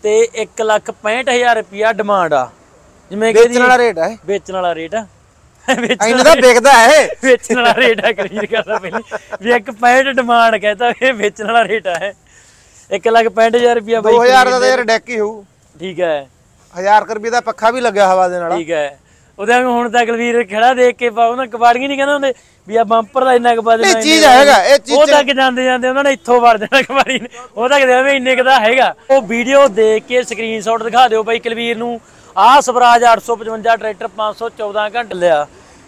ਤੇ 1,65,000 रुपया डिमांड आ। जिवें बेचण वाला रेट है, बेचण वाला रेट आ, इन्ना दा बिकदा है, बेचण वाला रेट है। क्लियर करदा पहले भी 1,65,000 डिमांड कहता है, बेचण वाला रेट है 1,65,000 रुपया। 2000 ਦਾ ਯਾਰ ਡੈਕ ਹੀ ਹੋਊ। ठीक है, 1000 रुपये ਦਾ ਪੱਖਾ ਵੀ ਲੱਗਿਆ ਹਵਾ ਦੇ ਨਾਲ। ठीक है, ਉਹਦੇ ਹੁਣ ਤੱਕ ਵੀਰ ਖੜਾ ਦੇਖ ਕੇ ਪਾਉ ਨਾ, ਕਬਾੜੀਆਂ ਨਹੀਂ ਕਹਿੰਦਾ ਹੁੰਦੇ ਵੀ ਆ ਬੰਪਰ ਦਾ ਇੰਨਾ ਕਬਾ ਦੇਣਾ। ਇਹ ਚੀਜ਼ ਹੈਗਾ, ਇਹ ਚੀਜ਼ ਉਹ ਤੱਕ ਜਾਂਦੇ ਜਾਂਦੇ ਉਹਨਾਂ ਨੇ ਇੱਥੋਂ ਵੜ ਜਾਣਾ ਕਬਾੜੀ ਨੇ, ਉਹ ਤੱਕ ਦੇਵੇਂ ਇੰਨੇ ਕਦਾ ਹੈਗਾ। ਉਹ ਵੀਡੀਓ ਦੇਖ ਕੇ ਸਕਰੀਨਸ਼ਾਟ ਦਿਖਾ ਦਿਓ ਬਾਈ ਕੁਲਵੀਰ ਨੂੰ। ਆਹ ਸਵਰਾਜ 855 ਟਰੈਕਟਰ 514 ਘੰਟੇ ਲਿਆ,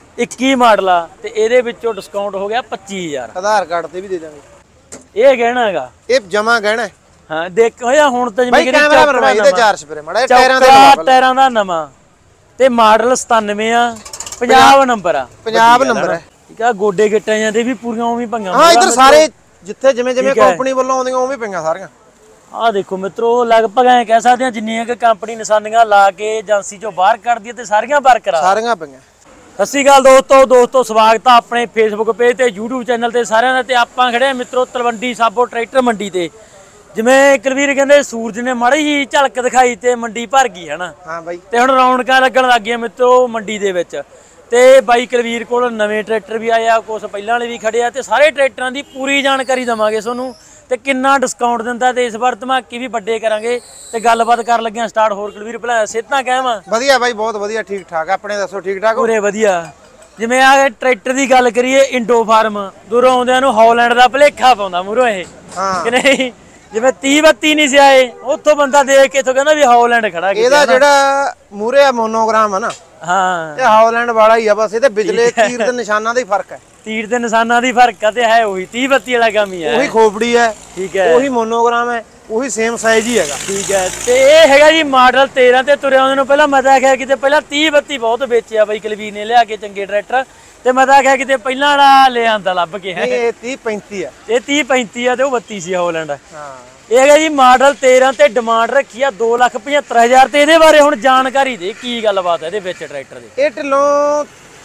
21 ਮਾਡਲ ਆ, ਤੇ ਇਹਦੇ ਵਿੱਚੋਂ ਡਿਸਕਾਊਂਟ ਹੋ ਗਿਆ 25,000। ਆਧਾਰ ਕਾਰਡ ਤੇ ਵੀ ਦੇ ਦਾਂਗੇ। ਇਹ ਗਹਿਣਾ ਹੈਗਾ, ਇਹ ਜਮਾ ਗਹਿਣਾ। ਹਾਂ ਦੇਖ ਹੋਇਆ ਹੁਣ ਤਾਂ ਜਿਵੇਂ ਕੈਮਰਾ ਬਣਵਾਈ ਇਹਦੇ 4 ਸਪਰੇ ਮੜਾ ਟਾਇਰਾਂ ਦਾ ਨਵਾਂ ਤੇ ਮਾਡਲ 97 ਆ, ਪੰਜਾਬ ਨੰਬਰ ਆ, ਪੰਜਾਬ ਨੰਬਰ ਹੈ। ਠੀਕ ਆ, ਗੋਡੇ ਗਿੱਟਾਂ ਜਾਂਦੇ ਵੀ ਪੂਰੀਆਂ ਉਵੇਂ ਭੰਗਾਂ। ਹਾਂ ਇਧਰ ਸਾਰੇ ਜਿੱਥੇ ਜਿਵੇਂ ਜਿਵੇਂ ਕੰਪਨੀ ਵੱਲੋਂ ਆਉਂਦੀਆਂ ਉਵੇਂ ਪਈਆਂ ਸਾਰੀਆਂ। ਆਹ ਦੇਖੋ ਮਿੱਤਰੋ, ਲਗਭਗ ਐ ਕਹਿ ਸਕਦੇ ਆ ਜਿੰਨੀਆਂ ਕਿ ਕੰਪਨੀ ਨਿਸ਼ਾਨੀਆਂ ਲਾ ਕੇ ਏਜੰਸੀ ਚੋਂ ਬਾਹਰ ਕੱਢਦੀ ਤੇ ਸਾਰੀਆਂ ਬਰਕਰਾਰ ਸਾਰੀਆਂ ਪਈਆਂ। ਸਤਿ ਸ਼੍ਰੀ ਅਕਾਲ ਦੋਸਤੋ ਸਵਾਗਤ ਆ ਆਪਣੇ ਫੇਸਬੁੱਕ ਪੇਜ ਤੇ YouTube ਚੈਨਲ ਤੇ ਸਾਰਿਆਂ ਦਾ। ਤੇ ਆਪਾਂ ਖੜੇ ਆ ਮਿੱਤਰੋ ਤਲਵੰਡੀ ਸਾਬੋ ਟਰੈਕਟਰ ਮੰਡੀ ਤੇ। ਜਿਵੇਂ ਕੁਲਵੀਰ ਕਹਿੰਦੇ ਸੂਰਜ ਨੇ ਮਾੜੀ ਜੀ ਝਲਕ ਦਿਖਾਈ ਤੇ ਮੰਡੀ ਭਰ ਗਈ ਹਨਾ। ਹਾਂ ਬਾਈ, ਤੇ ਹੁਣ ਰੌਣਕਾਂ ਲੱਗਣ ਲੱਗ ਗਈਆਂ ਮਿੱਤਰੋ ਮੰਡੀ ਦੇ ਵਿੱਚ। ਤੇ ਬਾਈ ਕੁਲਵੀਰ ਕੋਲ ਨਵੇਂ ਟਰੈਕਟਰ ਵੀ ਆਏ ਆ, ਕੁਝ ਪਹਿਲਾਂ ਵਾਲੇ ਵੀ ਖੜੇ ਆ, ਤੇ ਸਾਰੇ ਟਰੈਕਟਰਾਂ ਦੀ ਪੂਰੀ ਜਾਣਕਾਰੀ ਦਵਾਂਗੇ ਤੁਹਾਨੂੰ ਤੇ ਕਿੰਨਾ ਡਿਸਕਾਊਂਟ ਦਿੰਦਾ ਤੇ ਇਸ ਵਾਰ ਧਮਾਕੇ ਵੀ ਵੱਡੇ ਕਰਾਂਗੇ ਤੇ ਗੱਲਬਾਤ ਕਰਨ ਲੱਗਿਆਂ ਸਟਾਰਟ। ਹੋਰ ਕੁਲਵੀਰ ਭਲਾ ਸਿਹਤਾਂ ਕਾਇਮ? ਵਧੀਆ ਬਾਈ, ਬਹੁਤ ਵਧੀਆ, ਠੀਕ ਠਾਕ। ਆਪਣੇ ਦੱਸੋ, ਠੀਕ ਠਾਕ? ਪੂਰੇ ਵਧੀਆ। ਜਿਵੇਂ ਆ ਟਰੈਕਟਰ ਦੀ ਗੱਲ ਕਰੀਏ, ਇੰਡੋ ਫਾਰਮ ਦੂਰੋਂ ਆਉਂਦਿਆਂ ਨੂੰ ਹਾਲੈਂਡ ਦਾ ਭਲੇਖਾ ਪਾਉਂਦਾ ਮੂਹਰੋਂ ਇਹ, ਕਿ ਨਹੀਂ? ਜਿਵੇਂ 30-32 ਨਹੀਂ ਸੀ ਆਏ, ਉੱਥੋਂ ਬੰਦਾ ਦੇਖ ਕੇ ਇੱਥੋਂ ਕਹਿੰਦਾ ਵੀ ਹਾਲੈਂਡ ਖੜਾ। ਇਹਦਾ ਜਿਹੜਾ ਮੂਰੇ ਆ ਮੋਨੋਗ੍ਰਾਮ ਆ ਨਾ, ਹਾਂ ਇਹ ਹਾਲੈਂਡ ਵਾਲਾ ਹੀ ਆ, ਬਸ ਇਹਦੇ ਬਿਜਲੇ ਤੀਰ ਦੇ ਨਿਸ਼ਾਨਾਂ ਦਾ ਹੀ ਫਰਕ ਹੈ। ਤੀਰ ਦੇ ਨਿਸ਼ਾਨਾਂ ਦੀ ਫਰਕ ਆ ਤੇ ਹੈ ਉਹੀ 30-32 ਵਾਲਾ ਕੰਮ ਹੀ ਹੈ। ਉਹੀ ਖੋਪੜੀ ਹੈ, ਠੀਕ ਹੈ, ਉਹੀ ਮੋਨੋਗ੍ਰਾਮ ਹੈ, ਉਹੀ ਸੇਮ ਸਾਈਜ਼ ਹੀ ਹੈਗਾ। ਠੀਕ ਹੈ। ਤੇ ਇਹ ਹੈਗਾ ਜੀ ਮਾਡਲ 13 ਤੇ ਤੁਰਿਆ ਆਉਂਦੇ ਨੂੰ ਪਹਿਲਾਂ ਮੈਂ ਤਾਂ ਆਖਿਆ ਕਿਤੇ ਪਹਿਲਾਂ 30-32 ਬਹੁਤ ਵੇਚਿਆ ਬਾਈ ਕੁਲਵੀਰ ਨੇ ਲਿਆ ਕੇ ਚੰਗੇ ਟਰੈਕਟਰ, ਤੇ ਮੈਂ ਤਾਂ ਆਖਿਆ ਕਿਤੇ ਪਹਿਲਾਂ ਵਾਲਾ ਲੈ ਆਂਦਾ ਲੱਭ ਕੇ। ਹੈ ਇਹ 30-35 ਆ, ਇਹ 30-35 ਆ ਤੇ ਉਹ 32 ਸੀ ਹਾਲੈਂਡ। ਹਾਂ ਇਹ ਹੈਗਾ ਜੀ ਮਾਡਲ 13 ਤੇ ਡਿਮਾਂਡ ਰੱਖੀ ਆ 2,75,000। ਤੇ ਇਹਦੇ ਬਾਰੇ ਹੁਣ ਜਾਣਕਾਰੀ ਦੇ, ਕੀ ਗੱਲਬਾਤ ਹੈ ਇਹਦੇ ਵਿੱਚ ਟਰੈਕਟਰ ਦੀ? ਇਹ ਢਿੱਲੋਂ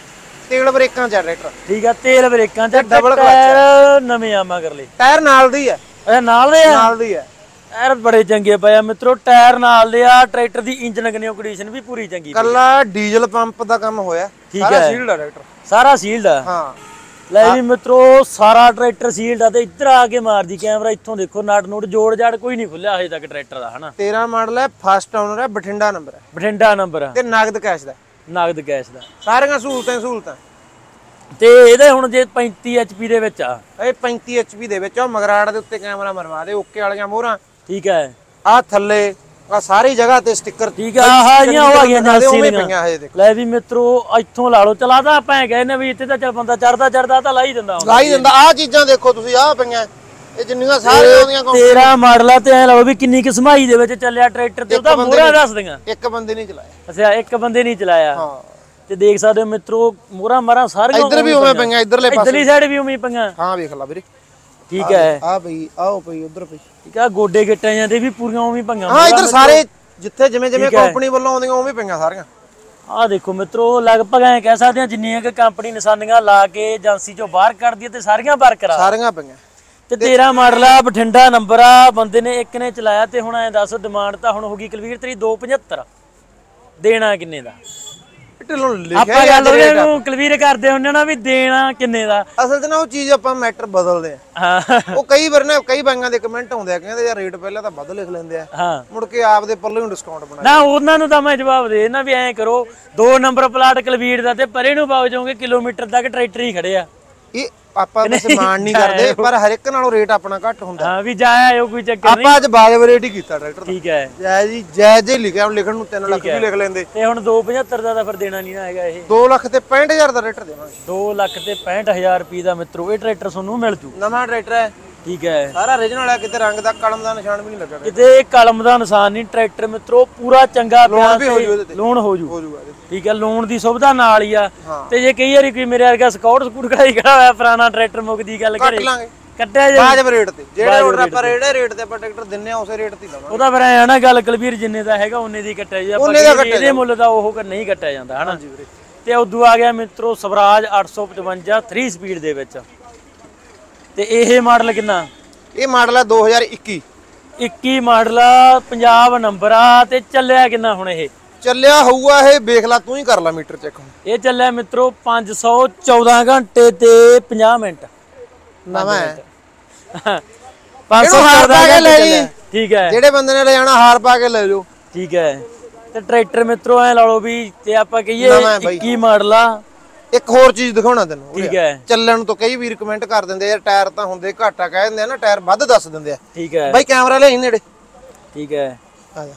ਤੇਲ ਬ੍ਰੇਕਾਂ ਚ ਆ ਟਰੈਕਟਰ। ਠੀਕ ਆ, ਤੇਲ ਬ੍ਰੇਕਾਂ ਚ, ਡਬਲ ਟਾਇਰ ਨਵੇਂ ਆ ਮਗਰਲੇ, ਟਾਇਰ ਨਾਲ ਦੀ ਆ। ਅੱਛਾ ਨਾਲ ਦੇ ਆ, ਨਾਲ ਦੀ ਆ। ਟਾਇਰ ਬੜੇ ਚੰਗੇ ਪਏ ਆ ਮਿੱਤਰੋ, ਟਾਇਰ ਨਾਲ ਦੇ ਆ। ਟਰੈਕਟਰ ਦੀ ਇੰਜਨ ਕੰਡੀਸ਼ਨ ਵੀ ਪੂਰੀ ਚੰਗੀ, ਕੱਲਾ ਡੀਜ਼ਲ ਪੰਪ ਦਾ ਕੰਮ ਹੋਇਆ। ਠੀਕ ਸਾਰਾ ਹੈ, ਸੀਲਡ ਆ ਟਰੈਕਟਰ, ਸਾਰਾ ਸੀਲਡ ਆ। ਹਾਂ ਲੈ ਵੀ ਮਿੱਤਰੋ, ਸਾਰਾ ਟਰੈਕਟਰ ਸੀਲਡ ਆ। ਤੇ ਇੱਧਰ ਆ ਕੇ ਮਾਰਦੀ ਕੈਮਰਾ, ਇੱਥੋਂ ਦੇਖੋ ਨਟ ਨੂਟ ਜੋੜ ਜਾੜ ਕੋਈ ਨਹੀਂ ਖੁੱਲਿਆ ਹਜੇ ਤੱਕ ਟਰੈਕਟਰ ਦਾ, ਹਨਾ। 13 ਮਾਡਲ ਹੈ, ਫਸਟ ਓਨਰ ਹੈ, ਬਠਿੰਡਾ ਨੰਬਰ ਹੈ, ਬਠਿੰਡਾ ਨੰਬਰ ਆ, ਤੇ ਨਗਦ ਕੈਸ਼ ਦਾ, ਨਗਦ ਕੈਸ਼ ਦਾ, ਸਾਰੀਆਂ ਸਹੂਲਤਾਂ। ਤੇ ਇਹਦੇ ਹੁਣ ਜੇ 35 HP ਦੇ ਵਿੱਚ ਆ, ਇਹ 35 HP ਦੇ ਵਿੱਚ ਆ। ਮਗਰਾੜ ਦੇ ਉੱਤੇ ਕੈਮਰਾ ਮਰਵਾ ਦੇ, ਓਕੇ ਵਾਲੀਆਂ ਮੋਹਰਾਂ। ਠੀਕ ਹੈ, ਆ ਥੱਲੇ ਆ ਸਾਰੀ ਜਗ੍ਹਾ ਤੇ ਸਟicker। ਠੀਕ ਆ, ਆਹ ਜੀਆਂ ਹੋ ਗਈਆਂ ਸੀਲੀਆਂ। ਲੈ ਵੀ ਮਿੱਤਰੋ, ਇੱਥੋਂ ਲਾ ਲਓ, ਚਲਾਦਾ ਆਪਾਂ ਗਏ ਨੇ ਵੀ ਇੱਥੇ ਤਾਂ ਚੱਲ ਬੰਦਾ ਚੜਦਾ ਤਾਂ ਲਾਈ ਦਿੰਦਾ ਆ ਚੀਜ਼ਾਂ ਦੇਖੋ ਤੁਸੀਂ, ਆਹ ਪਈਆਂ ਇਹ ਜਿੰਨੀਆਂ ਸਾਰੀਆਂ ਆਉਂਦੀਆਂ। 13 ਮਾਡਲ ਆ ਤੇ ਐ ਲਾਓ ਵੀ ਕਿੰਨੀ ਕਿ ਸਮਾਈ ਦੇ ਵਿੱਚ ਚੱਲਿਆ ਟਰੈਕਟਰ ਤੇ ਉਹਦਾ ਮੋਹਰਾਂ ਦੱਸ ਦਿਆਂ। ਇੱਕ ਬੰਦੇ ਨਹੀਂ ਚਲਾਇਆ। ਅੱਛਾ, ਇੱਕ ਬੰਦੇ ਨਹੀਂ ਚਲਾਇਆ। ਹਾਂ, ਤੇ ਦੇਖ ਸਕਦੇ ਹੋ ਮਿੱਤਰੋ, ਮੋਹਰਾਂ ਮਾਰਾਂ ਸਾਰੀਆਂ ਇੱਧਰ ਵੀ ਉਵੇਂ ਪਈਆਂ, ਇੱਧਰਲੇ ਪਾਸੇ, ਇੱਧਰਲੀ ਸਾਈਡ ਵੀ ਉਵੇਂ ਪਈਆਂ। ਹਾਂ ਵੇਖ ਲੈ ਵੀਰੇ। ਠੀਕ ਹੈ, ਆ ਪਈ, ਆਓ ਪਈ, ਉਧਰ ਪਈ। ਠੀਕ ਆ, ਗੋਡੇ ਗਿੱਟਾਂ ਜਾਂਦੇ ਵੀ ਪੂਰੀਆਂ ਉਵੇਂ ਪਈਆਂ। ਹਾਂ ਇੱਧਰ ਸਾਰੇ ਜਿੱਥੇ ਜਿਵੇਂ ਕੰਪਨੀ ਵੱਲੋਂ ਆਉਂਦੀਆਂ ਉਵੇਂ ਪਈਆਂ ਸਾਰੀਆਂ। ਆਹ ਦੇਖੋ ਮਿੱਤਰੋ, ਲਗਭਗ ਐ ਕਹਿ ਸਕਦੇ ਆ ਜਿੰਨੀਆਂ ਕਿ ਕੰਪਨੀ ਨਿਸ਼ਾਨੀਆਂ ਲਾ ਕੇ ਏਜੰਸੀ ਚੋਂ ਬਾਹਰ ਕੱਢਦੀ ਤੇ ਸਾਰੀਆਂ ਬਰਕਰਾਰ, ਸਾਰੀਆਂ ਪਈਆਂ। ਤੇ 13 ਮਾਡਲ ਆ, ਬਠਿੰਡਾ ਨੰਬਰ ਆ, ਬੰਦੇ ਨੇ ਇੱਕ ਨੇ ਚਲਾਇਆ। ਤੇ ਹੁਣ ਐ ਦੱਸ, ਡਿਮਾਂਡ ਤਾਂ ਹੁਣ ਹੋ ਗਈ ਕੁਲਵੀਰ ਤੇਰੀ 275, ਦੇਣਾ ਕਿੰਨੇ ਦਾ? ਢਿੱਲੋਂ ਲਿਖਿਆ ਆਪਾਂ ਗੱਲ ਉਹਨੂੰ ਕੁਲਵੀਰ ਕਰਦੇ ਹੁੰਦੇ ਨਾ ਵੀ ਦੇਣਾ ਕਿੰਨੇ ਦਾ। ਅਸਲ 'ਚ ਨਾ ਉਹ ਚੀਜ਼ ਆਪਾਂ ਮੈਟਰ ਬਦਲਦੇ ਆ। ਉਹ ਕਈ ਵਾਰ ਨਾ ਕਈ ਬਾਈਆਂ ਦੇ ਕਮੈਂਟ ਆਉਂਦੇ ਆ, ਕਹਿੰਦੇ ਯਾਰ ਰੇਟ ਪਹਿਲਾਂ ਤਾਂ ਵੱਧ ਲਿਖ ਲੈਂਦੇ ਆ, ਹਾਂ ਮੁੜ ਕੇ ਆਪਦੇ ਪੱਲੇ ਨੂੰ ਡਿਸਕਾਊਂਟ ਬਣਾ। ਨਾ ਉਹਨਾਂ ਨੂੰ ਤਾਂ ਮੈਂ ਜਵਾਬ ਦੇ ਨਾ ਵੀ ਐਂ ਕਰੋ, 2 ਨੰਬਰ ਪਲਾਟ ਕੁਲਵੀਰ ਦਾ ਤੇ ਪਰੇ ਨੂੰ ਪਾਓ ਜਾਓਗੇ, ਕਿਲੋਮੀਟਰ ਤੱਕ ਟਰੈਕਟਰ ਹੀ ਖੜੇ ਆ। ਇਹ ਆਪਾਂ ਵੈਸੇ ਮਾਣ ਨਹੀਂ ਕਰਦੇ, ਪਰ ਹਰ ਇੱਕ ਨਾਲੋਂ ਰੇਟ ਆਪਣਾ ਘੱਟ ਹੁੰਦਾ। ਹਾਂ ਵੀ ਜਾਇਆ ਆਇਓ, ਕੋਈ ਚੱਕਰ ਨਹੀਂ। ਆਪਾਂ ਅੱਜ ਵਾਜਬ ਰੇਟ ਹੀ ਕੀਤਾ ਟਰੈਕਟਰ। ਠੀਕ ਹੈ, ਜਾਇਜ਼ ਹੀ, ਜਾਇਜ਼ ਹੀ ਲਿਖਿਆ। ਹੁਣ ਲਿਖਣ ਨੂੰ 3 ਲੱਖ ਵੀ ਲਿਖ ਲੈਂਦੇ। ਤੇ ਹੁਣ 275 ਦਾ ਤਾਂ ਫਿਰ ਦੇਣਾ ਨਹੀਂ ਨਾ ਹੈਗਾ। ਇਹ 2 ਲੱਖ ਤੇ 65,000 ਦਾ ਟਰੈਕਟਰ ਦੇਵਾਂਗੇ। 2 ਲੱਖ ਤੇ 65,000 ਰੁਪਏ ਦਾ ਮਿੱਤਰੋ ਇਹ ਟਰੈਕਟਰ ਤੁਹਾਨੂੰ ਮਿਲ ਜੂ। ਨਵਾਂ ਟਰੈਕਟਰ ਹੈ, ਠੀਕ ਹੈ, ਸਾਰਾ origignal ਹੈ, ਕਿਤੇ ਰੰਗ ਦਾ ਕਲਮ ਦਾ ਨਿਸ਼ਾਨ ਵੀ ਨਹੀਂ ਲੱਗਾ, ਕਿਤੇ ਕਲਮ ਦਾ ਨਿਸ਼ਾਨ ਨਹੀਂ। ਟਰੈਕਟਰ ਮਿੱਤਰੋ ਪੂਰਾ ਚੰਗਾ ਪਿਆ, ਲੋਨ ਹੋ ਜੂ। ਠੀਕ ਹੈ, ਲੋਨ ਦੀ ਸੁਵਿਧਾ ਨਾਲ ਹੀ ਆ। ਤੇ ਜੇ ਕਈ ਵਾਰੀ ਕੋਈ ਮੇਰੇ ਵਰਗਾ ਸਕਾਊਟ ਕਢਾਈ ਖੜਾ ਹੋਇਆ ਪੁਰਾਣਾ ਟਰੈਕਟਰ ਮੁੱਕਦੀ ਗੱਲ ਕਰੇ, ਕੱਟਿਆ ਜੇ ਵਾਜਬ ਰੇਟ ਤੇ। ਜਿਹੜੇ ਆਰਡਰ ਆਪਾਂ ਰੇਟ ਤੇ ਆਪਾਂ ਟਰੈਕਟਰ ਦਿੰਨੇ ਆ, ਉਸੇ ਰੇਟ ਤੇ ਦਵਾਂਗੇ। ਉਹਦਾ ਫਿਰ ਐ ਨਾ ਗੱਲ ਕੁਲਵੀਰ, ਜਿੰਨੇ ਦਾ ਹੈਗਾ ਉਹਨੇ ਦੀ ਕੱਟਿਆ ਜੀ। ਆਪਾਂ ਇਹਦੇ ਮੁੱਲ ਦਾ ਉਹ ਨਹੀਂ ਕੱਟਿਆ ਜਾਂਦਾ, ਹਨਾ। ਤੇ ਉਦੋਂ ਆ ਗਿਆ ਮਿੱਤਰੋ ਸਵਰਾਜ 855 3 ਸਪੀਡ ਦੇ ਵਿੱਚ। ਤੇ ਇਹ ਮਾਡਲ ਕਿੰਨਾ? ਇਹ ਮਾਡਲ ਹੈ 2021। 21 ਮਾਡਲ ਆ, ਪੰਜਾਬ ਨੰਬਰ ਆ ਤੇ ਚੱਲਿਆ ਕਿੰਨਾ ਹੁਣ ਇਹ? ਚੱਲਿਆ ਹੋਊਗਾ ਇਹ ਵੇਖ ਲੈ ਤੂੰ ਹੀ ਕਰ ਲੈ ਮੀਟਰ ਚੈੱਕ। ਇਹ ਚੱਲਿਆ ਮਿੱਤਰੋ 514 ਘੰਟੇ ਤੇ 50 ਮਿੰਟ। ਨਵਾਂ ਹੈ 514 ਘੰਟੇ ਚੱਲਿਆ। ਠੀਕ ਹੈ, ਜਿਹੜੇ ਬੰਦੇ ਨੇ ਲੈ ਜਾਣਾ ਹਾਰ ਪਾ ਕੇ ਲੈ ਲਿਓ। ਠੀਕ ਹੈ, ਤੇ ਟਰੈਕਟਰ ਮਿੱਤਰੋ ਐ ਲਾ ਲਓ ਵੀ ਤੇ ਆਪਾਂ ਕਹੀਏ 21 ਮਾਡਲ ਆ। ਇੱਕ ਹੋਰ ਚੀਜ਼ ਦਿਖਾਉਣਾ ਤੈਨੂੰ। ਠੀਕ ਹੈ, ਚੱਲਣ ਤੋਂ ਕਈ ਵੀਰ ਕਮੈਂਟ ਕਰ ਦਿੰਦੇ ਯਾਰ ਟਾਇਰ ਤਾਂ ਹੁੰਦੇ ਘਾਟਾ ਕਹਿ ਦਿੰਦੇ ਆ ਨਾ, ਟਾਇਰ ਵੱਧ ਦੱਸ ਦਿੰਦੇ ਆ। ਠੀਕ ਹੈ ਬਾਈ ਕੈਮਰਾ ਲੈ ਨੇੜੇ। ਠੀਕ ਹੈ, ਆ ਜਾ।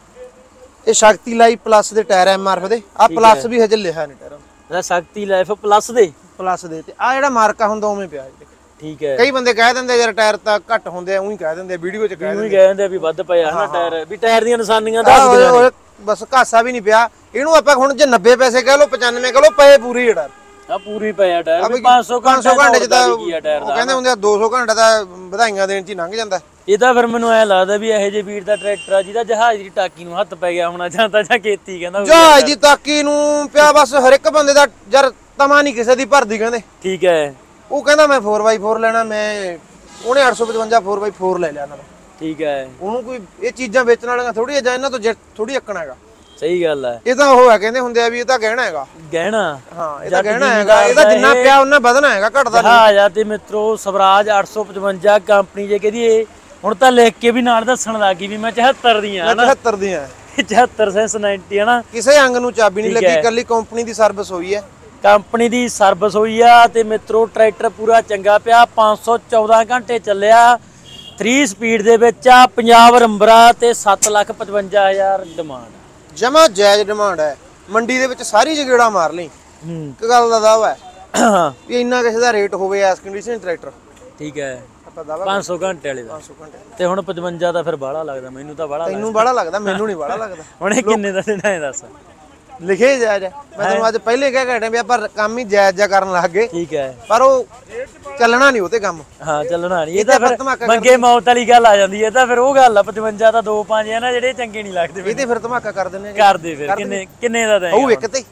ਇਹ ਸ਼ਕਤੀ ਲਾਈਫ ਪਲੱਸ ਦੇ ਟਾਇਰ ਐਮਆਰਐਫ ਦੇ ਆ, ਪਲੱਸ ਵੀ ਹਜੇ ਲਿਖਿਆ ਨਹੀਂ ਟਾਇਰਾਂ ਇਹਦਾ ਸ਼ਕਤੀ ਲਾਈਫ ਪਲੱਸ ਦੇ ਤੇ ਆ ਜਿਹੜਾ ਮਾਰਕਾ ਹੁੰਦਾ ਉਵੇਂ ਪਿਆ। ਠੀਕ ਹੈ, ਕਈ ਬੰਦੇ ਕਹਿ ਦਿੰਦੇ ਯਾਰ ਟਾਇਰ ਤਾਂ ਘੱਟ ਹੁੰਦੇ ਆ, ਉਹੀ ਕਹਿ ਦਿੰਦੇ ਵੀਡੀਓ 'ਚ ਕਹਿ ਦਿੰਦੇ ਵੀ ਵੱਧ ਪਿਆ ਹਨਾ ਟਾਇਰ, ਵੀ ਟਾਇਰ ਦੀਆਂ ਨਿਸ਼ਾਨੀਆਂ ਦੱਸਦੀਆਂ ਨੇ। ਬਸ ਘਾਸਾ ਵੀ ਨਹੀਂ ਪਿਆ ਇਹਨੂੰ। ਆਪਾਂ ਹੁਣ ਜੇ 90 ਪੈਸੇ ਕਹਿ ਲੋ 95 ਕਹਿ ਲੋ, ਪਏ ਪੂਰੀ ਜਿਹੜਾ ਆ ਪੂਰੀ ਪਿਆ ਟਾਇਰ 500 ਘੰਟੇ ਚ ਤਾਂ ਉਹ ਕਹਿੰਦੇ ਹੁੰਦੇ ਆ 200 ਘੰਟੇ ਦਾ ਵਧਾਈਆਂ ਦੇਣ 'ਚ ਹੀ ਲੰਘ ਜਾਂਦਾ। ਇਹ ਤਾਂ ਫਿਰ ਮੈਨੂੰ ਐ ਲੱਗਦਾ ਵੀ ਇਹੋ ਜਿਹੇ ਵੀਰ ਦਾ ਟਰੈਕਟਰ ਆ ਜਿਹਦਾ ਜਹਾਜ਼ ਦੀ ਟਾਕੀ ਨੂੰ ਹੱਥ ਪੈ ਗਿਆ ਹੋਣਾ, ਜਾਂ ਤਾਂ ਜਾਂ ਖੇਤੀ ਕਹਿੰਦਾ ਜਹਾਜ਼ ਦੀ ਟਾਕੀ ਨੂੰ ਪਿਆ। ਬਸ ਹਰ ਇੱਕ ਬੰਦੇ ਦਾ ਯਾਰ ਤਮਾ ਨਹੀਂ ਕਿਸੇ ਦੀ ਭਰਦੀ ਕਹਿੰਦੇ। ਠੀਕ ਹੈ, ਉਹ ਕਹਿੰਦਾ ਮੈਂ 4x4 ਲੈਣਾ, ਮੈਂ ਉਹਨੇ 855 4x4 ਲੈ ਲਿਆ ਨਾਲ। ਠੀਕ ਹੈ, ਉਹਨੂੰ ਕੋਈ ਇਹ ਚੀਜ਼ਾਂ ਵੇਚਣ ਵਾਲੀਆਂ ਥੋੜੀ ਜਾਂ ਇਹਨਾਂ ਤੋਂ ਥੋੜੀ ਅੱਕਣਾ ਹੈਗਾ। ਸਹੀ ਗੱਲ ਹੈ। ਇਹ ਤਾਂ ਉਹ ਹੈ ਕਹਿੰਦੇ ਹੁੰਦੇ ਆ ਵੀ ਇਹ ਤਾਂ ਗਹਿਣਾ ਹੈਗਾ। ਗਹਿਣਾ, ਹਾਂ ਇਹ ਤਾਂ ਗਹਿਣਾ ਹੈਗਾ। ਇਹਦਾ ਜਿੰਨਾ ਪਿਆ ਉਹਨਾਂ ਵਧਣਾ ਹੈਗਾ, ਘਟਦਾ ਨਹੀਂ। ਜਹਾਜ਼ ਆ ਤੇ ਮਿੱਤਰੋ ਸਵਰਾਜ 855 ਕੰਪਨੀ ਜੇ ਕਹਦੀਏ ਹੁਣ ਤਾਂ ਲਿਖ ਕੇ ਵੀ ਨਾਲ ਦੱਸਣ ਲੱਗੀ ਵੀ ਮੈਂ 74 ਦੀ ਆ। 74 ਦੀ ਆ, 74 ਸੈਂਸ 90 ਹਨਾ। ਕਿਸੇ ਅੰਗ ਨੂੰ ਚਾਬੀ ਨਹੀਂ ਲੱਗੀ, ਇਕੱਲੀ ਕੰਪਨੀ ਦੀ ਸਰਵਿਸ ਹੋਈ ਹੈ। ਕੰਪਨੀ ਦੀ ਸਰਵਿਸ ਹੋਈ ਆ ਤੇ ਮਿੱਤਰੋ ਟਰੈਕਟਰ ਪੂਰਾ ਚੰਗਾ ਪਿਆ। 514 ਘੰਟੇ ਚੱਲਿਆ, 3 ਸਪੀਡ ਦੇ ਵਿੱਚ ਆ, ਪੰਜਾਬ ਨੰਬਰ ਆ ਤੇ 7,55,000 ਡਿਮਾਂਡ। ਜਮਾ ਜਾਇਜ਼ ਡਿਮਾਂਡ ਹੈ। ਮੰਡੀ ਦੇ ਵਿੱਚ ਸਾਰੀ ਜਗੇੜਾ ਮਾਰ ਲਈ। ਇੱਕ ਗੱਲ ਦਾ ਦਾਵਾ ਹੈ ਵੀ ਇੰਨਾ ਕਿਸੇ ਦਾ ਰੇਟ ਹੋਵੇ ਐਸ ਕੰਡੀਸ਼ਨ ਟਰੈਕਟਰ। ਠੀਕ ਹੈ, ਆਪਾਂ ਦਾਵਾ 500 ਘੰਟੇ ਵਾਲੇ ਦਾ। 500 ਘੰਟੇ ਤੇ ਹੁਣ 55 ਦਾ ਫਿਰ ਬਾਹਲਾ ਲੱਗਦਾ ਮੈਨੂੰ ਤਾਂ। ਬਾਹਲਾ ਤੈਨੂੰ ਬਾਹਲਾ ਲੱਗਦਾ, ਮੈਨੂੰ ਨਹੀਂ ਬਾਹਲਾ ਲੱਗਦਾ। ਹੁਣ ਇਹ ਕਿੰਨੇ ਦਾ ਦੇਣਾ ਹੈ ਦੱਸ? ਲਿਖੇ ਜਾਇਜ਼। ਮੈਂ ਤੁਹਾਨੂੰ ਅੱਜ ਪਹਿਲੇ ਕਹਿ ਘਟਿਆ ਵੀ ਆਪਾਂ ਕੰਮ ਹੀ ਜਾਇਜ਼ ਜਾ ਕਰਨ ਲੱਗ ਗਏ। ਠੀਕ ਹੈ, ਪਰ ਉਹ ਚੱਲਣਾ ਨਹੀਂ ਉਹ ਤੇ ਕੰਮ। ਹਾਂ ਚੱਲਣਾ ਨਹੀਂ। ਇਹ ਤਾਂ ਫਿਰ ਮੰਗੇ ਮੌਤ ਵਾਲੀ ਗੱਲ ਆ ਜਾਂਦੀ ਹੈ। ਤਾਂ ਫਿਰ ਉਹ ਗੱਲ ਆ 55 ਦਾ 2-5 ਆ ਨਾ ਜਿਹੜੇ ਚੰਗੇ ਨਹੀਂ ਲੱਗਦੇ। ਇਹ ਤੇ ਫਿਰ ਧਮਾਕਾ ਕਰ ਦਿੰਦੇ ਕਰਦੇ ਫਿਰ ਕਿੰਨੇ ਦਾ ਦੇਗਾ? ਉਹ ਇੱਕ ਤੇ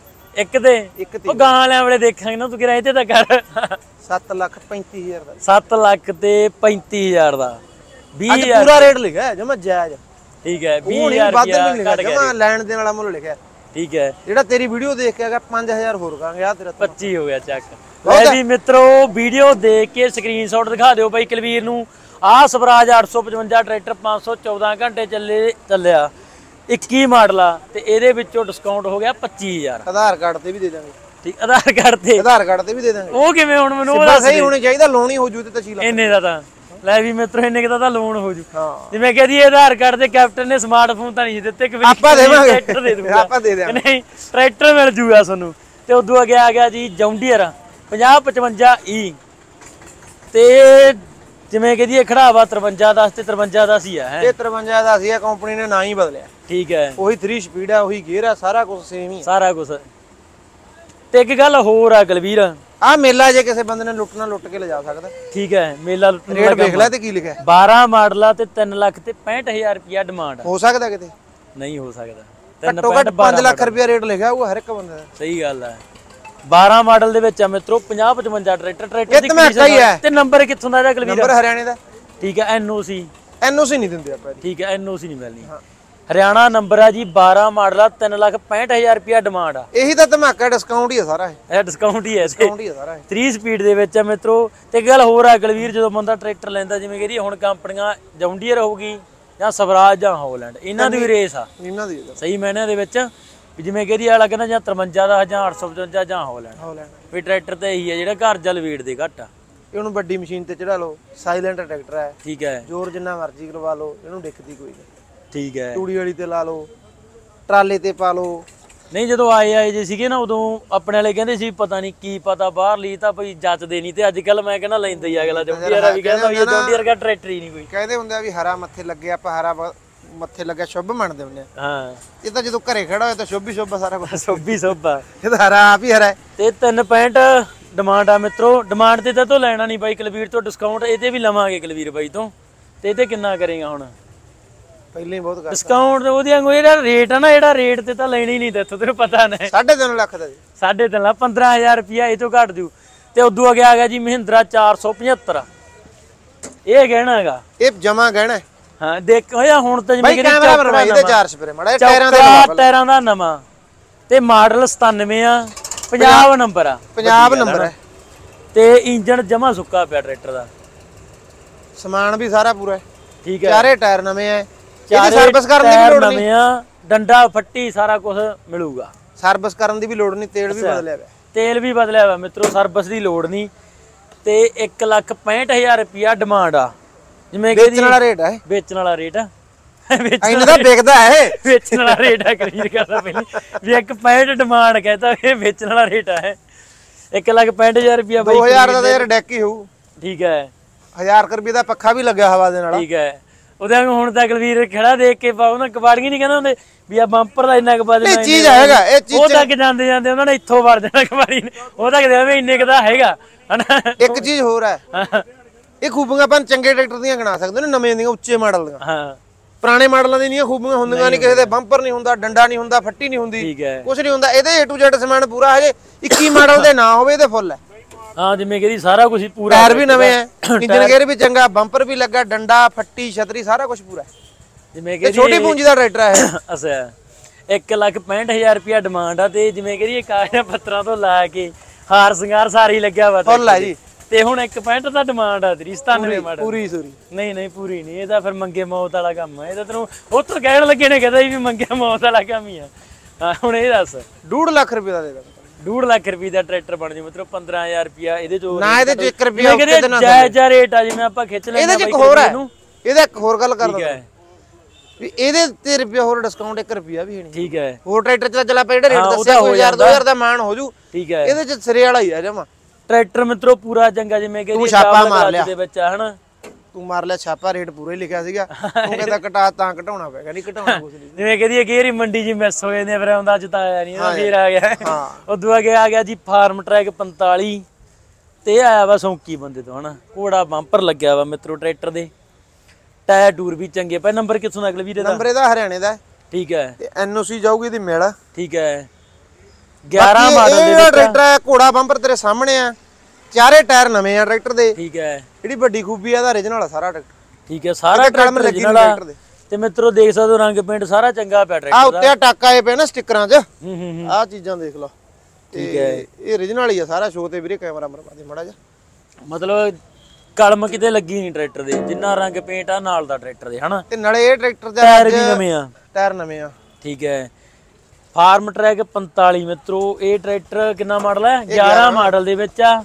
ਉਹ ਗਾਂ ਵਾਲਿਆਂ ਵੇਲੇ ਦੇਖਾਂਗੇ ਨਾ, ਤੂੰ ਕਿਰਾਏ ਤੇ ਤਾਂ ਕਰ। 7,35,000 ਦਾ। 7 ਲੱਖ ਤੇ 35,000 ਦਾ 20,000 ਪੂਰਾ ਰੇਟ ਲਿਖਿਆ ਜਮਾ ਜਾਇਜ਼। ਠੀਕ ਹੈ, 20,000 ਰੁਪਿਆ ਜਮਾ ਲੈਣ ਦੇਣ ਵਾਲਾ ਮੁੱਲ ਲਿਖਿਆ। ਠੀਕ ਹੈ, ਜਿਹੜਾ ਤੇਰੀ ਵੀਡੀਓ ਦੇਖ ਕੇ ਆਗਾ 5000 ਹੋਰ ਕਰਾਂਗੇ। ਆ ਤੇਰਾ 25 ਹੋ ਗਿਆ ਚੱਕ। ਲੈ ਵੀ ਮਿੱਤਰੋ ਵੀਡੀਓ ਦੇਖ ਕੇ ਸਕਰੀਨਸ਼ਾਟ ਦਿਖਾ ਦਿਓ ਬਾਈ ਕੁਲਵੀਰ ਨੂੰ। ਆਹ ਸਵਰਾਜ 855 ਟਰੈਕਟਰ 514 ਘੰਟੇ ਚੱਲਿਆ, 21 ਮਾਡਲ ਆ ਤੇ ਇਹਦੇ ਵਿੱਚੋਂ ਡਿਸਕਾਊਂਟ ਹੋ ਗਿਆ 25,000। ਆਧਾਰ ਕਾਰਡ ਤੇ ਵੀ ਦੇ ਦਾਂਗੇ। ਠੀਕ, ਆਧਾਰ ਕਾਰਡ ਤੇ ਵੀ ਦੇ ਦਾਂਗੇ। ਉਹ ਕਿਵੇਂ ਹੁਣ ਮੈਨੂੰ ਸਹੀ ਹੋਣੀ ਚਾਹੀਦਾ, ਲੋਨ ਹੀ ਹੋ ਜੂ ਤੇ ਤਸੀਲ ਇੰਨੇ ਦਾ ਤਾਂ। ਲੈ ਵੀ ਮਿੱਤਰੋ ਇੰਨੇ ਦਾ ਤਾਂ ਲੋਨ ਹੋ ਜੂ। ਜਿਵੇਂ ਕਹਦੀ ਆਧਾਰ ਕਾਰਡ ਤੇ ਕੈਪਟਨ ਨੇ ਸਮਾਰਟਫੋਨ ਤਾਂ ਨਹੀਂ ਦਿੱਤੇ, ਆਪਾਂ ਦੇਵਾਂਗੇ, ਟਰੈਕਟਰ ਦੇ ਦੂਗਾ। ਆਪਾਂ ਦੇ ਦਿਆਂਗੇ। ਨਹੀਂ ਟਰੈਕਟਰ ਮਿਲ ਜੂਗਾ ਤੁਹਾਨੂੰ। ਤੇ ਉਦੋਂ ਅੱਗੇ ਆ ਗਿਆ ਜੀ ਜੌਂਡੀਅਰ 5055E ਤੇ ਜਿਵੇਂ ਕਹਦੀ ਖੜਾਵਾ 5310 ਤੇ 5310 ਹੀ ਆ। ਇਹ 5310 ਹੀ ਆ, ਕੰਪਨੀ ਨੇ ਨਾਂ ਹੀ ਬਦਲਿਆ। ਠੀਕ ਹੈ, ਉਹੀ 3 ਸਪੀਡ ਆ, ਉਹੀ ਗੇਅਰ ਆ, ਸਾਰਾ ਕੁਝ ਸੇਮ ਹੀ ਆ। ਸਾਰਾ ਕੁਝ। ਤੇ ਇੱਕ ਗੱਲ ਹੋਰ ਆ ਕੁਲਵੀਰ, ਆ ਮੇਲਾ ਜੇ ਕਿਸੇ ਬੰਦੇ ਨੇ ਲੁੱਟਣਾ ਲੁੱਟ ਕੇ ਲਿਜਾ ਸਕਦਾ। ਠੀਕ ਹੈ, ਮੇਲਾ ਲੁੱਟਣ ਰੇਟ ਦੇਖ ਲੈ ਤੇ ਕੀ ਲਿਖਿਆ। 12 ਮਾਡਲ ਆ ਤੇ 3 ਲੱਖ ਤੇ 65,000 ਰੁਪਿਆ ਡਿਮਾਂਡ। ਹੋ ਸਕਦਾ ਕਿਤੇ ਨਹੀਂ ਹੋ ਸਕਦਾ। ਘੱਟੋ ਘੱਟ 5 ਲੱਖ ਰੁਪਿਆ ਰੇਟ ਲਿਖਿਆ ਹੋਊਗਾ ਹਰ ਇੱਕ ਬੰਦੇ ਦਾ। ਸਹੀ ਗੱਲ ਹੈ। 12 ਮਾਡਲ ਦੇ ਵਿੱਚ ਆ ਮਿੱਤਰੋ 5055 ਟਰੈਕਟਰ ਦੀ ਕੰਡੀਸ਼ਨ ਹੈ। ਤੇ ਨੰਬਰ ਕਿੱਥੋਂ ਦਾ ਇਹਦਾ ਕੁਲਵੀਰ? ਨੰਬਰ ਹਰਿਆਣੇ ਦਾ। ਠੀਕ ਹੈ, ਐਨਓਸੀ ਨਹੀਂ ਦਿੰਦੇ ਆਪਾਂ। ਠੀਕ ਹੈ, ਐਨਓਸੀ ਨਹੀਂ ਮਿਲਣੀ। ਹਰਿਆਣਾ ਨੰਬਰ ਆ ਜੀ, 12 ਮਾਡਲ ਆ, 3,65,000 ਰੁਪਿਆ ਡਿਮਾਂਡ ਆ। ਇਹੀ ਤਾਂ ਧਮਾਕਾ, ਡਿਸਕਾਊਂਟ ਹੀ ਆ ਸਾਰਾ। ਇਹ ਡਿਸਕਾਊਂਟ ਹੀ ਹੈ, ਡਿਸਕਾਊਂਟ ਹੀ ਆ ਸਾਰਾ। 3 ਸਪੀਡ ਦੇ ਵਿੱਚ ਆ ਮਿੱਤਰੋ। ਤੇ ਗੱਲ ਹੋਰ ਆ ਕੁਲਵੀਰ, ਜਦੋਂ ਬੰਦਾ ਟਰੈਕਟਰ ਲੈਂਦਾ, ਜਿਵੇਂ ਕਹਦੀ ਹੁਣ ਕੰਪਨੀਆਂ ਜੌਂਡੀਅਰ ਹੋਊਗੀ ਜਾਂ ਸਵਰਾਜ ਜਾਂ ਹੋਲੈਂਡ, ਇਹਨਾਂ ਦੀ ਵੀ ਰੇਸ ਆ। ਇਹਨਾਂ ਦੀ ਸਹੀ ਮਾਇਨਿਆਂ ਦੇ ਵਿੱਚ ਜਿਵੇਂ ਕਹਦੀ ਵਾਲਾ ਕਹਿੰਦਾ ਜਾਂ 53 ਦਾ ਜਾਂ 855 ਜਾਂ ਹੋਲੈਂਡ। ਵੀ ਟਰੈਕਟਰ ਤਾਂ ਇਹੀ ਹੈ ਜਿਹੜਾ ਘਰ ਜਲ ਵੇੜ ਦੇ ਘੱਟ ਆ। ਇਹਨੂੰ ਵੱਡੀ ਮਸ਼ੀਨ ਤੇ ਚੜਾ ਲਓ, ਸਾਇਲੈਂਟ ਟਰੈਕਟਰ ਹੈ। ਠੀਕ ਹੈ, ਜ਼ੋਰ ਜਿੰਨਾ ਮਰਜ਼ੀ ਕਰਵਾ ਲਓ, ਇਹਨੂੰ ਦਿੱਕਤ ਹੀ ਕੋਈ ਨਹੀਂ। ਠੀਕ ਹੈ, ਤੂੜੀ ਵਾਲੀ ਤੇ ਲਾ ਲਓ, ਟਰਾਲੇ ਤੇ ਪਾ ਲਓ। ਨਹੀਂ ਜਦੋਂ ਆਏ ਜੇ ਸੀਗੇ ਨਾ, ਉਦੋਂ ਆਪਣੇ ਵਾਲੇ ਕਹਿੰਦੇ ਸੀ ਪਤਾ ਨਹੀਂ ਕੀ ਪਤਾ ਬਾਹਰ ਲਈ ਤਾਂ ਬਈ ਜੱਚਦੇ ਨਹੀਂ। ਤੇ ਅੱਜ ਕੱਲ ਮੈਂ ਕਹਿੰਦਾ ਲੈਂਦਾ ਹੀ ਅਗਲਾ ਜੌਂਡੀਅਰ ਵੀ ਕਹਿੰਦਾ ਵੀ ਜੌਂਡੀਅਰ ਦਾ ਟਰੈਕਟਰ ਹੀ ਨਹੀਂ ਕੋਈ। ਕਹਿੰਦੇ ਹੁੰਦੇ ਆ ਵੀ ਹਰਾ ਮੱਥੇ ਲੱਗੇ, ਆਪਾਂ ਹਰਾ ਮੱਥੇ ਲੱਗਿਆ ਸ਼ੁਭ ਮੰਨਦੇ ਹੁੰਦੇ ਆ। ਹਾਂ, ਇਹ ਤਾਂ ਜਦੋਂ ਘਰੇ ਖੜਾ ਹੋਇਆ ਤਾਂ ਸ਼ੁਭ ਹੀ ਸ਼ੁਭ ਸਾਰਾ ਕੁਝ। ਸ਼ੁਭ ਹੀ ਸ਼ੁਭ ਆ। ਇਹ ਤਾਂ ਹਰਾ ਆਪ ਹੀ ਹਰਾ। ਤੇ 3.65 ਡਿਮਾਂਡ ਆ ਮਿੱਤਰੋ। ਡਿਮਾਂਡ ਤੇ ਤਾਂ ਤੂੰ ਲੈਣਾ ਨਹੀਂ ਬਾਈ ਕੁਲਵੀਰ ਤੋਂ, ਡਿਸਕਾਊਂਟ ਇਹਦੇ ਵੀ ਲਵਾਂਗੇ ਕੁਲਵੀਰ ਬਾਈ ਤੋਂ। ਤੇ ਇਹਦੇ ਕਿੰਨਾ ਕਰੇਗਾ ਹੁਣ? ਪਹਿਲਾਂ ਹੀ ਬਹੁਤ ਡਿਸਕਾਊਂਟ ਉਹਦੇ ਵਾਂਗੂ ਜਿਹੜਾ ਰੇਟ ਆ ਨਾ, ਜਿਹੜਾ ਰੇਟ ਤੇ ਤਾਂ ਲੈਣੀ ਨਹੀਂ ਤੇਥੋਂ, ਤੈਨੂੰ ਪਤਾ ਨਾ। 3.5 ਲੱਖ ਦਾ ਜੀ। 3.5 ਲੱਖ 15,000 ਰੁਪਇਆ ਇਹ ਤੋਂ ਘੱਟ ਦੂ। ਤੇ ਉਦੋਂ ਅੱਗੇ ਆ ਗਿਆ ਜੀ ਮਹਿੰਦਰਾ 475। ਇਹ ਗਹਿਣਾ ਹੈਗਾ, ਇਹ ਜਮਾ ਗਹਿਣਾ। ਹਾਂ ਦੇਖ ਹੋਇਆ ਹੁਣ ਤਾਂ ਬਾਈ ਕੈਮਰਾ ਬਣਵਾਈ ਇਹਦੇ 4 ਸਪਰੇ ਮੜਾ ਟਾਇਰਾਂ ਦੇ ਟਾਇਰਾਂ ਦਾ ਨਵਾਂ ਤੇ ਮਾਡਲ 97 ਆ, ਪੰਜਾਬ ਨੰਬਰ ਆ, ਪੰਜਾਬ ਨੰਬਰ ਹੈ ਤੇ ਇੰਜਣ ਜਮਾ ਸੁੱਕਾ ਪਿਆ ਟਰੈਕਟਰ ਦਾ। ਸਮਾਨ ਵੀ ਸਾਰਾ ਪੂਰਾ ਹੈ, ਠੀਕ ਹੈ। ਚਾਰੇ ਟਾਇਰ ਨਵੇਂ ਆ, ਇਹਦੀ ਸਰਵਿਸ ਕਰਨ ਦੀ ਵੀ ਲੋੜ ਨਹੀਂ, ਡੰਡਾ ਫੱਟੀ ਸਾਰਾ ਕੁਝ ਮਿਲੂਗਾ, ਸਰਵਿਸ ਕਰਨ ਦੀ ਵੀ ਲੋੜ ਨਹੀਂ, ਤੇਲ ਵੀ ਬਦਲਿਆ ਹੋਇਆ, ਤੇਲ ਵੀ ਬਦਲਿਆ ਹੋਇਆ ਮਿੱਤਰੋ, ਸਰਵਿਸ ਦੀ ਲੋੜ ਨਹੀਂ। ਤੇ 1,65,000 ਰੁਪਿਆ ਡਿਮਾਂਡ ਆ, ਜਿਵੇਂ ਕਿ ਵੇਚਣ ਵਾਲਾ ਰੇਟ ਹੈ, ਵੇਚਣ ਵਾਲਾ ਰੇਟ ਆ, ਇਹਨਾਂ ਦਾ ਵਿਕਦਾ ਹੈ, ਵੇਚਣ ਵਾਲਾ ਰੇਟ ਆ, ਕਲੀਅਰ ਕਰਦਾ ਪਹਿਲਾਂ ਵੀ 1,65,000 ਡਿਮਾਂਡ ਕਹਿੰਦਾ, ਇਹ ਵੇਚਣ ਵਾਲਾ ਰੇਟ ਆ, 1,65,000 ਰੁਪਿਆ ਬਾਈ 2000 ਦਾ ਤਾਂ ਯਾਰ ਡੈਕ ਹੀ ਹੋਊ, ਠੀਕ ਹੈ, 1000 ਰੁਪਏ ਦਾ ਪੱਖਾ ਵੀ ਲੱਗਿਆ ਹਵਾ ਦੇ ਨਾਲ, ਠੀਕ ਹੈ। ਉਹਦੇ ਹੁਣ ਤਾਂ ਕਲਵੀਰ ਖੜਾ ਦੇਖ ਕੇ ਪਾਉ ਨਾ, ਕਬਾੜੀਆਂ ਨਹੀਂ ਕਹਿੰਦਾ ਹੁੰਦੇ ਵੀ ਆ ਬੰਪਰ ਦਾ ਇੰਨਾ ਕਬਾ ਇਹ ਚੀਜ਼ ਹੈਗਾ, ਇਹ ਚੀਜ਼ ਉਹ ਤੱਕ ਜਾਂਦੇ ਜਾਂਦੇ ਉਹਨਾਂ ਨੇ ਇੱਥੋਂ ਵੜ ਜਾਣਾ ਕਬਾੜੀ ਨੇ, ਉਹ ਤੱਕ ਦੇਵੇਂ ਇੰਨੇ ਕਦਾ ਹੈਗਾ ਹਨਾ। ਇੱਕ ਚੀਜ਼ ਹੋਰ ਹੈ, ਇਹ ਖੂਬੀਆਂ ਆਪਾਂ ਚੰਗੇ ਟਰੈਕਟਰ ਦੀਆਂ ਗਿਣਾ ਸਕਦੇ ਨੇ, ਨਵੇਂ ਦੀਆਂ ਉੱਚੇ ਮਾਡਲ ਦੀਆਂ, ਹਾਂ ਪੁਰਾਣੇ ਮਾਡਲਾਂ ਦੀ ਨਹੀਂ ਖੂਬੀਆਂ ਹੁੰਦੀਆਂ ਨਹੀਂ, ਕਿਸੇ ਦੇ ਬੰਪਰ ਨਹੀਂ ਹੁੰਦਾ, ਡੰਡਾ ਨਹੀਂ ਹੁੰਦਾ, ਫੱਟੀ ਨਹੀਂ ਹੁੰਦੀ, ਠੀਕ ਹੈ, ਕੁਝ ਨਹੀਂ ਹੁੰਦਾ, ਇਹਦੇ A to Z ਸਮਾਨ ਪੂਰਾ ਹੈ। 21 ਮਾਡਲ ਦੇ ਨਾ ਹੋਵੇ ਇਹਦੇ ਫੁੱਲ ਹੈ, ਹਾਂ ਜਿਵੇਂ ਕਿ ਸਾਰਾ ਕੁਝ ਪੂਰਾ, ਟਾਇਰ ਵੀ ਨਵੇਂ ਹੈ, ਇੰਜਨ ਗੇਅਰ ਵੀ ਚੰਗਾ, ਬੰਪਰ ਵੀ ਲੱਗਾ, ਡੰਡਾ ਫੱਟੀ ਛਤਰੀ ਸਾਰਾ ਕੁਝ ਪੂਰਾ ਹੈ, ਜਿਵੇਂ ਕਿ ਛੋਟੀ ਪੂੰਜੀ ਦਾ ਟਰੈਕਟਰ ਹੈ। ਅੱਛਾ 1,65,000 ਰੁਪਿਆ ਡਿਮਾਂਡ ਆ, ਤੇ ਜਿਵੇਂ ਕਿ ਕਾਗਜ਼ਾਂ ਪੱਤਰਾਂ ਤੋਂ ਲਾ ਕੇ ਹਾਰ ਸਿੰਗਾਰ ਸਾਰੀ ਲੱਗਿਆ ਵਾ ਫੁੱਲ ਹੈ ਜੀ, ਤੇ ਹੁਣ 1,65 ਦਾ ਡਿਮਾਂਡ ਆ ਤੇਰੀ, 97 ਮਾਡਲ ਪੂਰੀ ਸੂਰੀ ਨਹੀਂ ਪੂਰੀ ਨਹੀਂ, ਇਹਦਾ ਫਿਰ ਮੰਗੇ ਮੌਤ ਵਾਲਾ ਕੰਮ ਆ, ਇਹਦਾ ਤੈਨੂੰ ਉੱਥੋਂ ਕਹਿਣ ਲੱਗੇ ਨੇ ਕਹਿੰਦਾ ਵੀ ਮੰਗੇ ਮੌਤ ਵਾਲਾ ਕੰਮ ਹੀ ਆ। ਹਾਂ ਹੁਣ ਇਹ ਦੱਸ 2.5 ਲੱਖ ਰੁਪਏ ਦਾ ਦੇ ਦਾਂ, 2.5 ਲੱਖ ਰੁਪਏ ਦਾ ਟਰੈਕਟਰ ਬਣ ਜੂ ਮਤਲਬ 15,000 ਰੁਪਿਆ ਇਹਦੇ ਚੋਂ ਨਾ, ਇਹਦੇ ਚ 1 ਰੁਪਿਆ ਜਾਇਜ਼ ਰੇਟ ਆ, ਜਿਵੇਂ ਆਪਾਂ ਖਿੱਚ ਲੈਂਦੇ ਇਹਦੇ ਚ ਇੱਕ ਹੋਰ ਹੈ, ਇਹਦਾ ਇੱਕ ਹੋਰ ਗੱਲ ਕਰਦਾ ਵੀ ਇਹਦੇ ਤੇ ਰੁਪਿਆ ਹੋਰ ਡਿਸਕਾਊਂਟ 1 ਰੁਪਿਆ ਵੀ ਨਹੀਂ, ਠੀਕ ਹੈ। ਹੋਰ ਟਰੈਕਟਰ ਚ ਚੱਲ ਆਪਾਂ ਜਿਹੜੇ ਰੇਟ ਦੱਸਿਆ 1000 ਦਾ ਮਾਨ ਹੋ ਜੂ, ਠੀਕ ਹੈ, ਇਹਦੇ ਚ ਸਿਰੇ ਵਾਲਾ ਹੀ ਆ ਜਮਾ ਟਰੈਕਟਰ ਮਿੱਤਰੋ ਪੂਰਾ ਚੰਗਾ, ਜਿਵੇਂ ਕਿ ਤੂੰ ਛਾਪਾ ਮਾਰ ਲਿਆ ਦੇ ਵਿੱਚ ਹਨਾ, ਤੂੰ ਮਾਰ ਲਿਆ ਛਾਪਾ, ਰੇਟ ਪੂਰਾ ਹੀ ਲਿਖਿਆ ਸੀਗਾ, ਤੂੰ ਕਹਿੰਦਾ ਘਟਾ ਤਾਂ ਘਟਾਉਣਾ ਪੈਗਾ, ਨਹੀਂ ਘਟਾਉਣਾ ਕੁਝ ਨਹੀਂ, ਜਿਵੇਂ ਕਹਦੀ ਗੇਰੀ ਮੰਡੀ ਜੀ ਮਿਸ ਹੋ ਜਾਂਦੇ, ਫਿਰ ਆਉਂਦਾ ਜਿਤਾਇਆ ਨਹੀਂ, ਫੇਰ ਆ ਗਿਆ ਉਦੋਂ ਅੱਗੇ ਆ ਗਿਆ ਜੀ ਫਾਰਮ ਟਰੈਕ 45, ਤੇ ਆਇਆ ਵਾ ਸੌਂਕੀ ਬੰਦੇ ਤੋਂ ਹਨਾ, ਘੋੜਾ ਬੰਪਰ ਲੱਗਿਆ ਵਾ ਮਿੱਤਰੋ ਟਰੈਕਟਰ ਦੇ, ਟਾਇਰ ਟੂਰ ਵੀ ਚੰਗੇ ਪਏ। ਨੰਬਰ ਕਿੱਥੋਂ ਦਾ ਵੀਰੇ ਦਾ? ਨੰਬਰ ਇਹਦਾ ਹਰਿਆਣੇ ਦਾ, ਠੀਕ ਹੈ, ਤੇ ਐਨਓਸੀ ਜਾਊਗੀ ਇਹਦੀ ਮੇਲ, ਠੀਕ ਹੈ। 11 ਮਾਡਲ ਦੇ ਵਿੱਚ ਟਰੈਕਟਰ ਹੈ, ਘੋੜਾ ਬੰਪਰ ਤੇਰੇ ਸਾਹਮਣੇ ਆ, ਚਾਰੇ ਟਾਇਰ ਨਵੇਂ ਆ ਟਰੈਕਟਰ ਦੇ, ਠੀਕ ਹੈ। ਜਿਹੜੀ ਵੱਡੀ ਖੂਬੀ ਆ ਇਹਦਾ origignal ਆ ਸਾਰਾ ਟਰੈਕਟਰ, ਠੀਕ ਹੈ, ਸਾਰਾ ਟਰੈਕਟਰ origignal ਆ, ਤੇ ਮਿੱਤਰੋ ਦੇਖ ਸਕਦੇ ਹੋ ਰੰਗ ਪੇਂਟ ਸਾਰਾ ਚੰਗਾ ਪਿਆ ਟਰੈਕਟਰ ਦਾ, ਆ ਉੱਤੇ ਟੱਕ ਆਏ ਪਏ ਨਾ ਸਟickਰਾਂ 'ਚ, ਆ ਚੀਜ਼ਾਂ ਦੇਖ ਲਓ, ਠੀਕ ਹੈ, ਇਹ origignal ਹੀ ਆ ਸਾਰਾ। ਸ਼ੋਅ ਤੇ ਵੀਰੇ ਕੈਮਰਾ ਮਰਵਾ ਦੇ ਮੜਾ ਜਾ, ਮਤਲਬ ਕਲਮ ਕਿਤੇ ਲੱਗੀ ਨਹੀਂ ਟਰੈਕਟਰ ਦੇ, ਜਿੰਨਾ ਰੰਗ ਪੇਂਟ ਆ ਨਾਲ ਦਾ ਟਰੈਕਟਰ ਦੇ ਹਨਾ, ਤੇ ਨਾਲੇ ਇਹ ਟਰੈਕਟਰ ਦੇ ਟਾਇਰ ਵੀ ਨਵੇਂ ਆ, ਟਾਇਰ ਨਵੇਂ ਆ, ਠੀਕ ਹੈ। ਫਾਰਮ ਟਰੈਕ 45 ਮਿੱਤਰੋ, ਇਹ ਟਰੈਕਟਰ ਕਿੰਨਾ ਮਾਡਲ ਹੈ? 11 ਮਾਡਲ ਦੇ ਵਿੱਚ ਆ,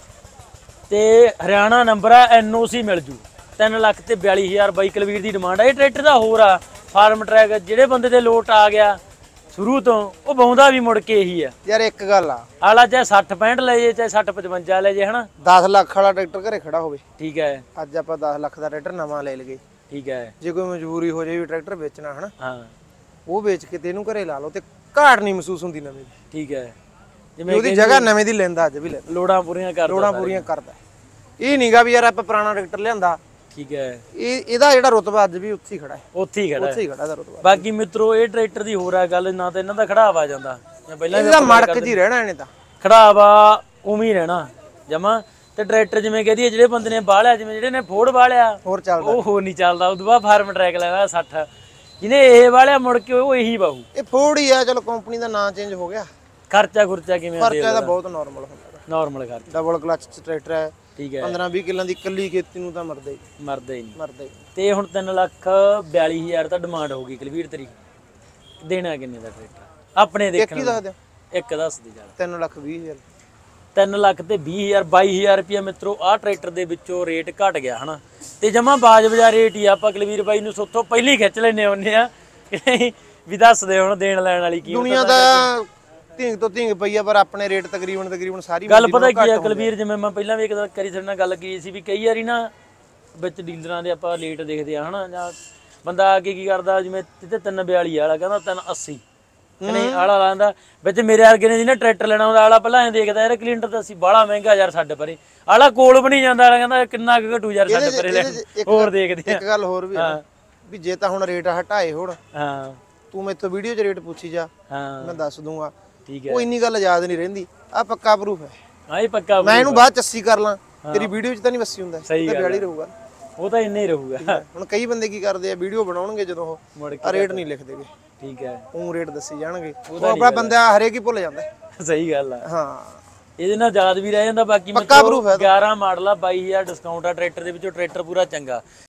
ਤੇ ਹਰਿਆਣਾ ਨੰਬਰ ਆ, ਐਨਓਸੀ ਮਿਲ ਜੂ, 3,42,000 ਬਾਈ ਕਲਵੀਰ ਦੀ ਡਿਮਾਂਡ ਆ। ਇਹ ਟਰੈਕਟਰ ਦਾ ਹੋਰ ਆ ਫਾਰਮ ਟਰੈਕ, ਜਿਹੜੇ ਬੰਦੇ ਦੇ ਲੋਟ ਆ ਗਿਆ ਸ਼ੁਰੂ ਤੋਂ ਉਹ ਬਾਉਂਦਾ ਵੀ ਮੁੜ ਕੇ ਇਹੀ ਆ ਯਾਰ। ਇੱਕ ਗੱਲ ਆ, ਆਲਾ ਚਾਹੇ 60-65 ਲੈ ਜੇ ਚਾਹੇ 60-55 ਲੈ ਜੇ ਹਨਾ, 10 ਲੱਖ ਵਾਲਾ ਟਰੈਕਟਰ ਘਰੇ ਖੜਾ ਹੋਵੇ, ਠੀਕ ਹੈ, ਅੱਜ ਆਪਾਂ 10 ਲੱਖ ਦਾ ਟਰੈਕਟਰ ਨਵਾਂ ਲੈ ਲਈਏ, ਠੀਕ ਹੈ, ਜੇ ਕੋਈ ਮਜਬੂਰੀ ਹੋ ਜਾਏ ਵੀ ਟਰੈਕਟਰ ਵੇਚਣਾ ਹਨਾ, ਹਾਂ ਉਹ ਵੇਚ ਕੇ ਤੇ ਇਹਨੂੰ ਘਰੇ ਲਾ ਲਓ, ਤੇ ਘਾਟ ਨਹੀਂ ਮਹਿਸੂਸ ਹੁੰਦੀ ਨਵੇਂ ਦੀ, ਠੀਕ ਹੈ, ਜਿਵੇਂ ਉਹਦੀ ਜਗ੍ਹਾ ਨਵੇਂ ਦੀ ਲੈਂਦਾ, ਅੱਜ ਵੀ ਲੈਂਦਾ, ਲੋੜਾਂ ਪੂਰੀਆਂ ਕਰਦਾ, ਲੋੜਾਂ ਪੂਰੀਆਂ ਕਰਦਾ। ਇਹ ਨਹੀਂਗਾ ਵੀ ਯਾਰ ਆਪਾਂ ਪੁਰਾਣਾ ਟਰੈਕਟਰ ਲਿਆਂਦਾ, ਠੀਕ ਹੈ, ਇਹਦਾ ਜਿਹੜਾ ਰੁਤਬਾ ਅੱਜ ਵੀ ਉੱਥੇ ਹੀ ਖੜਾ ਹੈ, ਉੱਥੇ ਹੀ ਖੜਾ ਇਹਦਾ ਰੁਤਬਾ। ਬਾਕੀ ਮਿੱਤਰੋ ਇਹ ਟਰੈਕਟਰ ਦੀ ਹੋਰ ਆ ਗੱਲ, ਨਾ ਤਾਂ ਇਹਨਾਂ ਦਾ ਖੜਾਵਾ ਜਾਂਦਾ, ਪਹਿਲਾਂ ਇਹਦਾ ਮੜਕ ਜੀ ਰਹਿਣਾ ਇਹਨੇ ਤਾਂ, ਖੜਾਵਾ ਉਵੇਂ ਹੀ ਰਹਿਣਾ ਜਮਾ। ਤੇ ਟਰੈਕਟਰ ਜਿਵੇਂ ਕਹਦੀ ਜਿਹੜੇ ਬੰਦੇ ਨੇ ਬਾਹਲਿਆ, ਜਿਵੇਂ ਜਿਹੜੇ ਨੇ ਫੋੜ ਬਾਹਲਿਆ ਹੋਰ ਚੱਲਦਾ, ਉਹ ਹੋਰ ਨਹੀਂ ਚੱਲਦਾ, ਉਦੋਂ ਬਾਅਦ ਫਾਰਮ ਟਰੈਕ ਲੈਣਾ 60, ਜਿਹਨੇ ਇਹ ਵਾਲਿਆ ਮੁੜ ਕੇ ਉਹ ਇਹੀ ਬਾਹੂ। ਇਹ ਫੋੜ ਹੀ ਆ, ਚਲੋ ਕੰਪਨੀ ਦਾ ਨਾਂ ਚੇਂਜ ਹੋ ਗਿਆ, ਖਰਚਾ ਖੁਰਚਾ ਕਿਵੇਂ? ਖਰਚਾ ਤਾਂ ਬਹੁਤ ਨਾਰਮਲ ਹੁੰਦਾ, ਨਾਰਮਲ ਖਰਚਾ, ਡਬਲ ਕਲਚ ਚ ਟਰੈਕਟਰ ਹੈ, ਠੀਕ ਹੈ, 15-20 ਕਿੱਲਾਂ ਦੀ ਇਕੱਲੀ ਖੇਤੀ ਨੂੰ ਤਾਂ ਮਰਦਾ ਹੀ ਨਹੀਂ। ਤੇ ਹੁਣ 3,42,000 ਤਾਂ ਡਿਮਾਂਡ ਹੋ ਗਈ ਕਲਵੀਰ ਤੇਰੀ, ਦੇਣਾ ਕਿੰਨੇ ਦਾ ਟਰੈਕਟਰ ਆਪਣੇ ਦੇਖਣ ਦੱਸਦੇ ਇੱਕ ਦੱਸ ਦੇ ਯਾਰ। 3,20,000 3 ਲੱਖ ਤੇ 20,000 22,000 ਰੁਪਇਆ ਮਿੱਤਰੋ ਆਹ ਟਰੈਕਟਰ ਦੇ ਵਿੱਚੋਂ ਰੇਟ ਘਟ ਗਿਆ ਹਨਾ, ਤੇ ਜਮਾ ਬਾਜ ਬਾਜ਼ਾਰ ਰੇਟ ਹੀ ਆਪਾਂ ਕਲਵੀਰ ਬਾਈ ਨੂੰ ਸੋਥੋਂ ਪਹਿਲਾਂ ਹੀ ਖਿੱਚ ਲੈਨੇ ਹੁੰਨੇ ਆ ਵੀ ਦੱਸਦੇ ਹੁਣ ਦੇਣ ਲੈਣ ਵਾਲੀ ਕੀ ਦੁਨੀਆ ਦਾ ਧੀਂਗ ਤੋਂ ਧੀਂਗ ਪਈ ਆ, ਪਰ ਆਪਣੇ ਰੇਟ ਤਕਰੀਬਨ ਸਾਰੀ ਗੱਲ ਪਤਾ ਕੀ ਆ ਕਲਵੀਰ, ਜਿਵੇਂ ਮੈਂ ਪਹਿਲਾਂ ਵੀ ਇੱਕ ਕਰੀ ਸਾਡੇ ਨਾਲ ਗੱਲ ਕੀਤੀ ਸੀ ਵੀ ਕਈ ਵਾਰੀ ਨਾ ਵਿੱਚ ਡੀਲਰਾਂ ਦੇ ਆਪਾਂ ਲੇਟ ਦੇਖਦੇ ਆ ਹਨਾ, ਜਾਂ ਬੰਦਾ ਆ ਕੇ ਕੀ ਕਰਦਾ, ਜਿਵੇਂ ਜਿੱਥੇ 342 ਵਾਲਾ ਕਹਿੰਦਾ 380 ਨਹੀਂ ਆਲਾ ਲਾਂਦਾ ਵਿੱਚ, ਮੇਰੇ ਵਰਗੇ ਨੇ ਜਿਹਨੇ ਟਰੈਕਟਰ ਲੈਣਾ ਹੁੰਦਾ ਆਲਾ ਪਹਿਲਾਂ ਐਂ ਦੇਖਦਾ ਯਾਰ ਕਲਿੰਟਰ ਤਾਂ ਅਸੀਂ ਬਾਹਲਾ ਮਹਿੰਗਾ ਯਾਰ ਸਾਡੇ ਪਰੇ, ਆਲਾ ਕੋਲ ਵੀ ਨਹੀਂ ਜਾਂਦਾ, ਆਲਾ ਕਹਿੰਦਾ ਕਿੰਨਾ ਕੁ ਘਟੂ ਯਾਰ ਸਾਡੇ ਪਰੇ ਲੈ, ਹੋਰ ਦੇਖਦੇ ਆ। ਇੱਕ ਗੱਲ ਹੋਰ ਵੀ ਆ ਵੀ ਜੇ ਤਾਂ ਹੁਣ ਰੇਟ ਹਟਾਏ ਹੋਣ, ਹਾਂ ਤੂੰ ਮੈਥੋਂ ਵੀਡੀਓ 'ਚ ਰੇਟ ਪੁੱਛੀ ਜਾ, ਹਾਂ ਮੈਂ ਦੱਸ ਦੂੰਗਾ, ਠੀਕ ਹੈ, ਉਹ ਇੰਨੀ ਗੱਲ ਯਾਦ ਨਹੀਂ ਰਹਿੰਦੀ, ਆ ਪੱਕਾ ਪ੍ਰੂਫ ਹੈ, ਹਾਂ ਇਹ ਪੱਕਾ, ਮੈਂ ਇਹਨੂੰ ਬਾਅਦ ਚੱਸੀ ਕਰ ਲਾਂ, ਤੇਰੀ ਵੀਡੀਓ 'ਚ ਤਾਂ ਨਹੀਂ ਵਸੀ ਹੁੰਦਾ, ਸਹੀ ਗੱਲ ਬਿਆਲੀ ਰਹੂਗਾ। ਉਹ ਤਾਂ ਇੰਨੇ ਹੀ ਰਹੂਗਾ। ਹੁਣ ਕਈ ਬੰਦੇ ਕੀ ਕਰਦੇ ਆ, ਵੀਡੀਓ ਬਣਾਉਣਗੇ ਜਦੋਂ ਉਹ ਮੁੜ ਕੇ ਆ ਰੇਟ ਨਹੀਂ ਲਿਖਦੇਗੇ, ਠੀਕ ਹੈ, ਉਹ ਰੇਟ ਦੱਸੀ ਜਾਣਗੇ, ਉਹ ਆਪਣਾ ਬੰਦਾ ਹਰੇਕ ਹੀ ਭੁੱਲ ਜਾਂਦਾ। ਸਹੀ ਗੱਲ ਆ। ਹਾਂ ਇਹਦੇ ਨਾਲ ਯਾਦ ਵੀ ਰਹਿ ਜਾਂਦਾ। ਬਾਕੀ ਪੱਕਾ proof ਹੈ 11 ਮਾਡਲ ਆ, 22000 ਡਿਸਕਾਊਂਟ ਆ ਟਰੈਕਟਰ ਦੇ ਵਿੱਚੋਂ, ਟਰੈਕਟਰ ਪੂਰਾ ਚੰਗਾ।